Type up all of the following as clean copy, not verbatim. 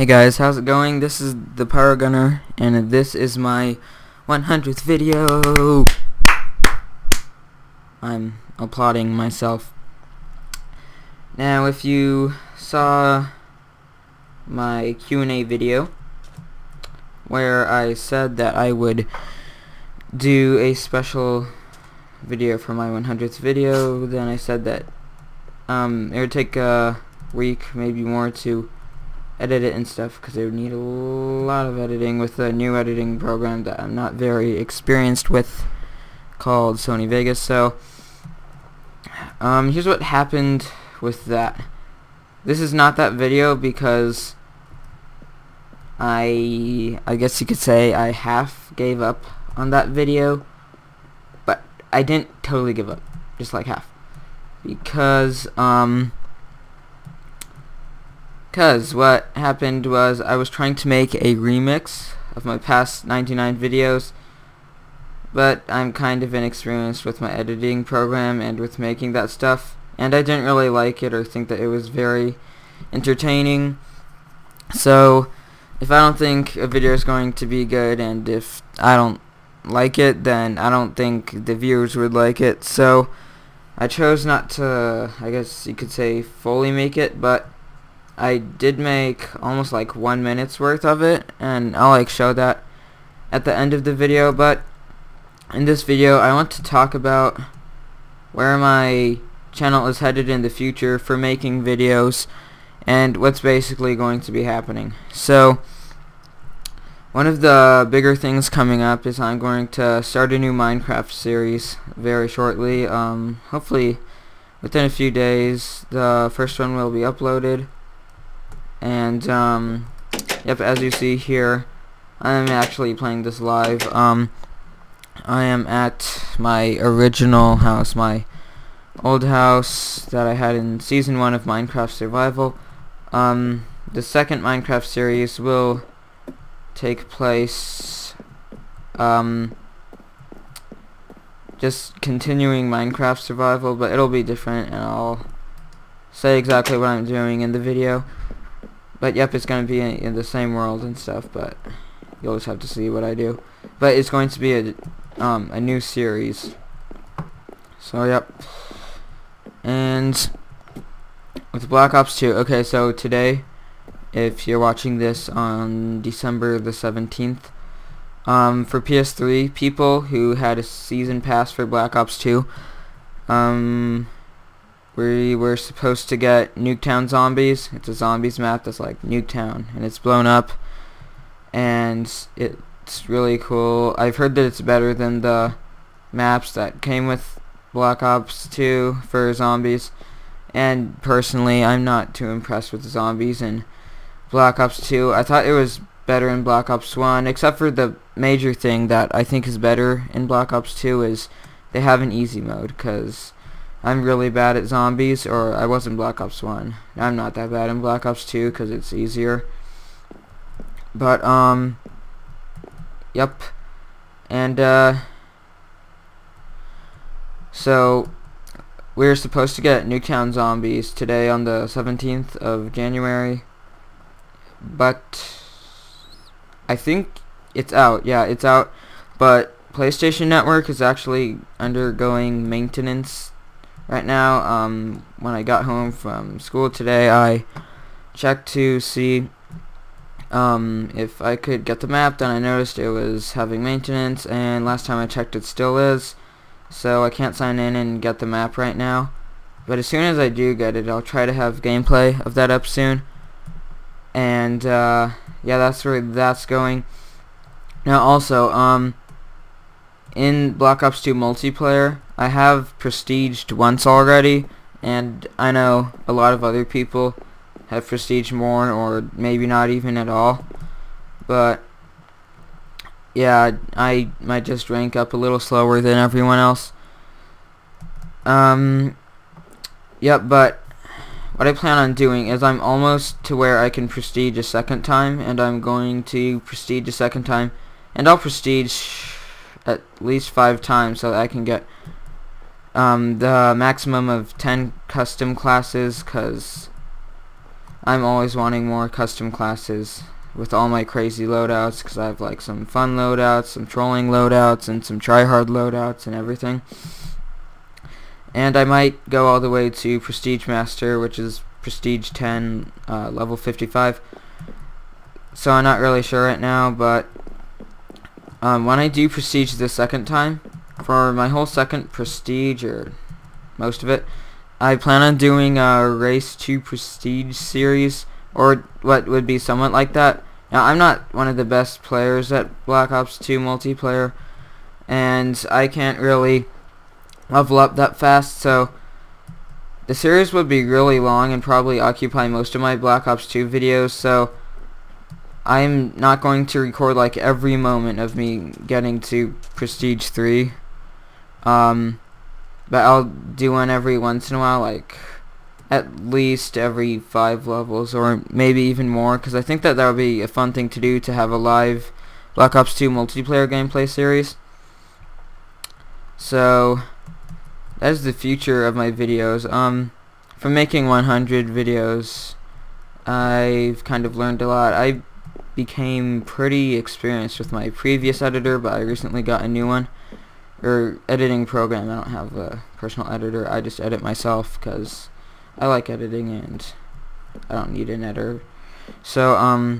Hey guys, how's it going? This is the Power Gunner, and this is my 100th video. I'm applauding myself. Now, if you saw my Q&A video, where I said that I would do a special video for my 100th video, then I said that it would take a week, maybe more, to edit it and stuff, because it would need a lot of editing with a new editing program that I'm not very experienced with, called Sony Vegas. So here's what happened with that. This is not that video because I guess you could say I half gave up on that video, but I didn't totally give up, just like half, because what happened was I was trying to make a remix of my past 99 videos, but I'm kind of inexperienced with my editing program and with making that stuff, and I didn't really like it or think that it was very entertaining. So if I don't think a video is going to be good, and if I don't like it, then I don't think the viewers would like it. So I chose not to, I guess you could say, fully make it, but I did make almost like 1 minute's worth of it, and I'll like show that at the end of the video. But in this video I want to talk about where my channel is headed in the future for making videos and what's basically going to be happening. So one of the bigger things coming up is I'm going to start a new Minecraft series very shortly. Hopefully within a few days the first one will be uploaded. And yep, as you see here, I'm actually playing this live. I am at my original house, my old house that I had in Season 1 of Minecraft Survival. The second Minecraft series will take place just continuing Minecraft Survival, but it'll be different, and I'll say exactly what I'm doing in the video. But yep, it's going to be in the same world and stuff, but you'll just have to see what I do. But it's going to be a new series. So yep. And with Black Ops 2, okay, so today, if you're watching this on December the 17th, for PS3 people who had a season pass for Black Ops 2, we were supposed to get Nuketown Zombies. It's a zombies map that's like Nuketown, and it's blown up, and it's really cool. I've heard that it's better than the maps that came with Black Ops 2 for zombies, and personally I'm not too impressed with the zombies in Black Ops 2. I thought it was better in Black Ops 1, except for the major thing that I think is better in Black Ops 2 is they have an easy mode, because I'm really bad at zombies, or I was in Black Ops 1. I'm not that bad in Black Ops 2 because it's easier. But, yep. And, so we're supposed to get Nuketown Zombies today on the 17th of January. But I think it's out. Yeah, it's out. But PlayStation Network is actually undergoing maintenance right now. When I got home from school today, I checked to see if I could get the map, then I noticed it was having maintenance, and last time I checked it still is, so I can't sign in and get the map right now. But as soon as I do get it, I'll try to have gameplay of that up soon. And yeah, that's where that's going. Now also, in Black Ops 2 multiplayer, I have prestiged once already, and I know a lot of other people have prestiged more, or maybe not even at all. But yeah, I might just rank up a little slower than everyone else. Yep, but what I plan on doing is I'm almost to where I can prestige a second time, and I'm going to prestige a second time, and I'll prestige at least 5 times so that I can get the maximum of 10 custom classes, because I'm always wanting more custom classes with all my crazy loadouts, because I have like some fun loadouts, some trolling loadouts, and some tryhard loadouts and everything. And I might go all the way to Prestige Master, which is Prestige 10, level 55. So I'm not really sure right now, but when I do Prestige the second time, for my whole second Prestige, or most of it, I plan on doing a Race to Prestige series, or what would be somewhat like that. Now, I'm not one of the best players at Black Ops 2 multiplayer, and I can't really level up that fast, so the series would be really long and probably occupy most of my Black Ops 2 videos, so I'm not going to record like every moment of me getting to Prestige 3, but I'll do one every once in a while, like at least every 5 levels, or maybe even more, because I think that would be a fun thing to do, to have a live Black Ops 2 multiplayer gameplay series. So that is the future of my videos. From making 100 videos, I've kind of learned a lot. I became pretty experienced with my previous editor, but I recently got a new one, or editing program. I don't have a personal editor. I just edit myself because I like editing and I don't need an editor. So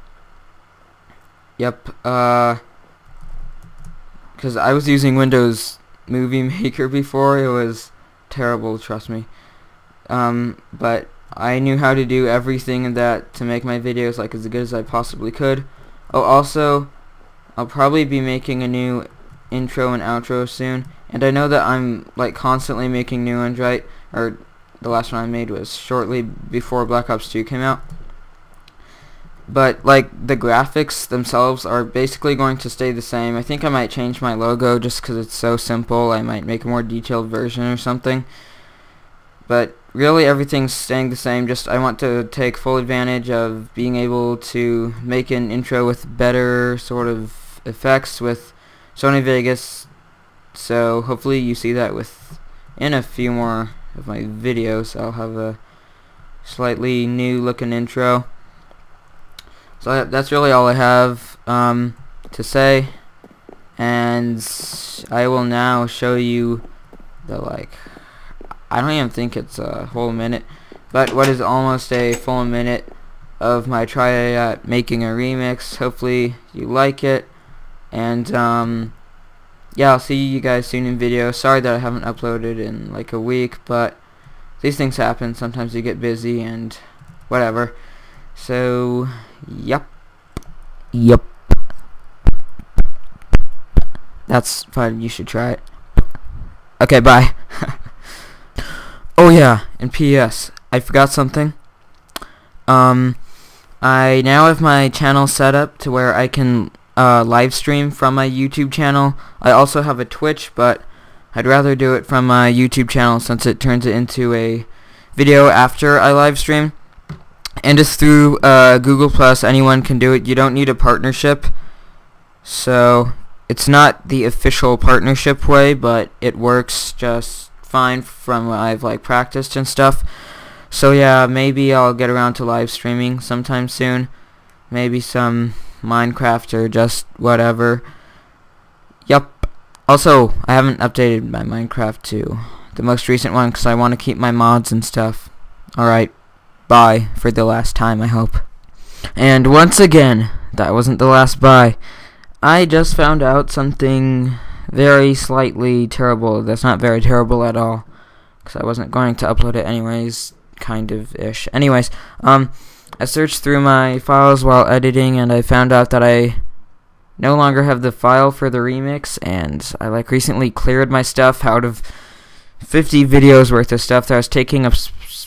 yep, because I was using Windows Movie Maker before. It was terrible, trust me. But I knew how to do everything in that to make my videos like as good as I possibly could. Oh, also, I'll probably be making a new intro and outro soon, and I know that I'm like constantly making new ones, right? Or the last one I made was shortly before Black Ops 2 came out. But like the graphics themselves are basically going to stay the same. I think I might change my logo just because it's so simple. I might make a more detailed version or something. But really everything's staying the same. Just I want to take full advantage of being able to make an intro with better sort of effects with Sony Vegas. So hopefully you see that in a few more of my videos. I'll have a slightly new looking intro. So that's really all I have to say, and I will now show you the, like, I don't even think it's a whole minute, but what is almost a full minute of my try at making a remix. Hopefully you like it, and yeah, I'll see you guys soon in video. Sorry that I haven't uploaded in like a week, but these things happen. Sometimes you get busy and whatever. So yep. That's fine, you should try it. Okay, bye. Oh yeah, and P.S. I forgot something. I now have my channel set up to where I can live stream from my YouTube channel. I also have a Twitch, but I'd rather do it from my YouTube channel since it turns it into a video after I live stream. And it's through Google Plus. Anyone can do it. You don't need a partnership. So it's not the official partnership way, but it works just fine from what I've like practiced and stuff. So yeah, maybe I'll get around to live streaming sometime soon. Maybe some Minecraft or just whatever. Yup. Also, I haven't updated my Minecraft to the most recent one because I want to keep my mods and stuff. Alright. Bye for the last time, I hope. And once again, that wasn't the last bye. I just found out something very slightly terrible. That's not very terrible at all, because I wasn't going to upload it anyways, kind of ish. Anyways, I searched through my files while editing, and I found out that I no longer have the file for the remix, and I like recently cleared my stuff out of 50 videos worth of stuff that was taking up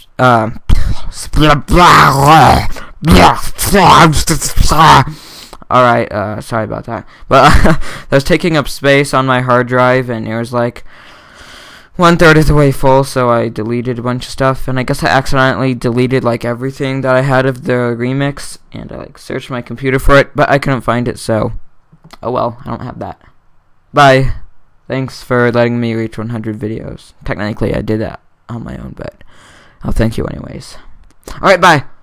alright, sorry about that. But that was taking up space on my hard drive, and it was like 1/3 of the way full, so I deleted a bunch of stuff, and I guess I accidentally deleted like everything that I had of the remix, and I like searched my computer for it, but I couldn't find it, so oh well, I don't have that. Bye. Thanks for letting me reach 100 videos. Technically I did that on my own, but I'll thank you anyways. Alright, bye.